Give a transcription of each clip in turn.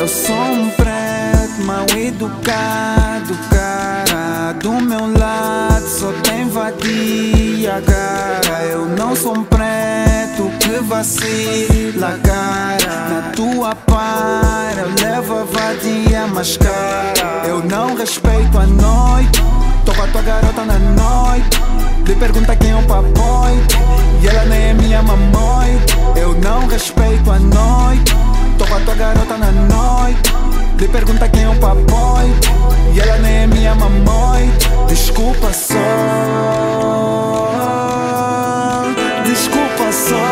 Eu sou um preto mal educado, cara. Do meu lado só tem vadia, cara. Eu não sou um preto que vacila, cara. Na tua para eu levo a vadia mais cara. Eu não respeito a noite, tô com a tua garota na noite. Lhe pergunta quem é o papai e ela nem é minha mamãe. Eu não respeito a noite, tô com a tua garota na noite. Lhe pergunta quem é o papai e ela nem é minha mamãe. Desculpa só, desculpa só,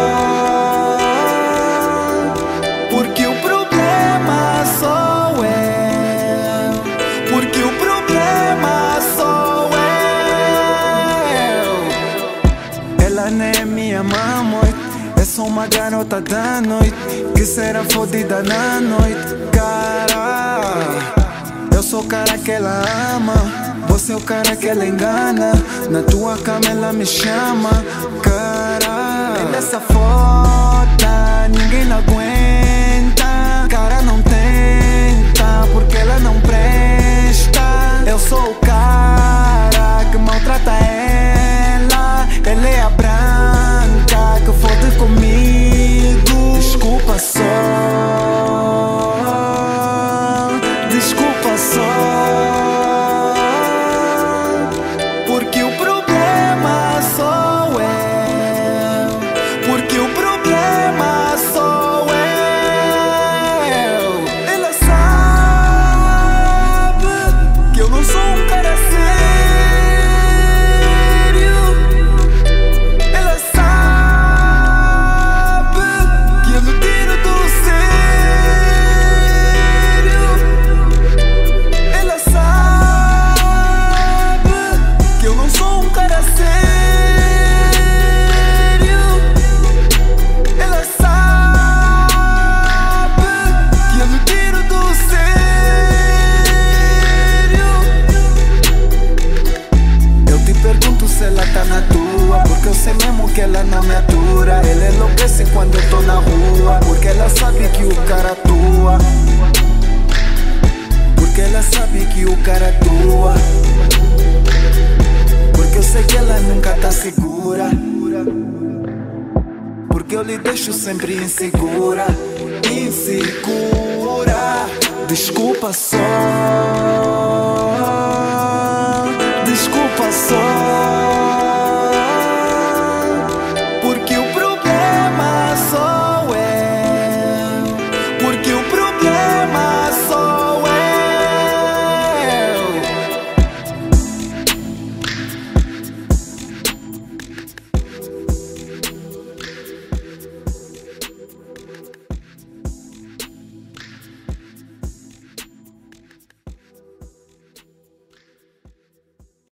porque o problema sou eu, porque o problema sou eu. Ela nem é minha mamãe, é só uma garota da noite que será fodida na noite, cara. Eu sou o cara que ela ama, você é o cara que ela engana. Na tua cama ela me chama, cara. E nessa foda ninguém não aguenta, cara, não tenta, porque ela não presta. Eu sou o cara que maltrata ela, ela é a branca que fode comigo. Desculpa só, desculpa só, porque o problema sou eu, porque o problema sou eu. Ela sabe que eu não sou um cara sério. Ela sabe que eu não tiro do sério. Ela sabe que eu não sou um cara sério. Ela sabe que eu não tiro do sério. Eu te pergunto se ela tá na tua, porque eu sei mesmo que ela não me atura. Ela enlouquece quando eu tô na rua, porque ela sabe que o cara atua, porque ela sabe que o cara atua, porque eu sei que ela nunca tá segura, porque eu lhe deixo sempre insegura, insegura. Desculpa só,